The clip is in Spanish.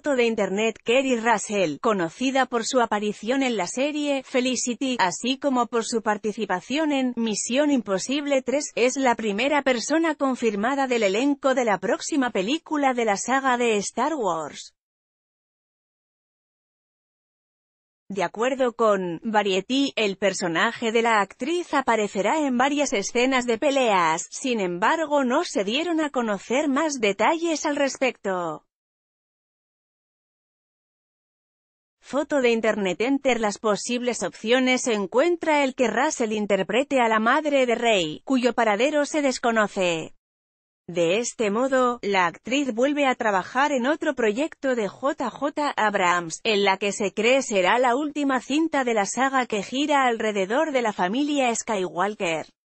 Foto de internet. Keri Russell, conocida por su aparición en la serie Felicity, así como por su participación en Misión Imposible 3, es la primera persona confirmada del elenco de la próxima película de la saga de Star Wars. De acuerdo con Variety, el personaje de la actriz aparecerá en varias escenas de peleas, sin embargo no se dieron a conocer más detalles al respecto. Foto de internet. Entre las posibles opciones se encuentra el que Russell interprete a la madre de Rey, cuyo paradero se desconoce. De este modo, la actriz vuelve a trabajar en otro proyecto de J.J. Abrams, en la que se cree será la última cinta de la saga que gira alrededor de la familia Skywalker.